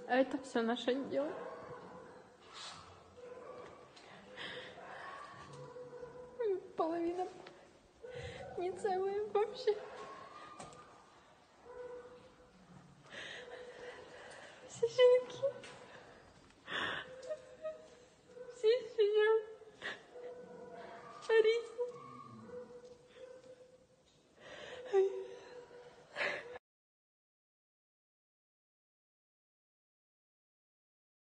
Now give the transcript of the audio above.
А это все наше дело. Половина не целая вообще. Все